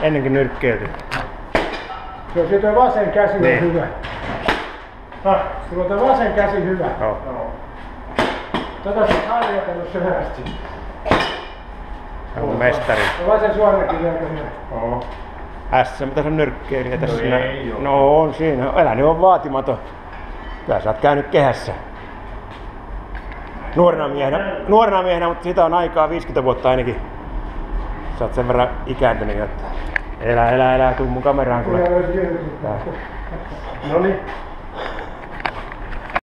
ennenkin nyrkkeilty. Se on siitä vasen käsi on Niin. hyvä. Sulla on tää vasen käsi hyvä. Joo. Tätä sä oot harjoitellut syvästi. Se on mestari. Ja vasen suorakin aika hyvä. Oo. SM-taso nyrkkeilijä tässä. No ei oo. No on siinä. Älä nyt on vaatimaton. Kyllä sä oot käynyt kehässä. Nuorena miehenä, mutta siitä on aikaa 50 vuotta ainakin. Sä oot sen verran ikääntynyt, että elä, tuu mun kameraan kuule. Noniin.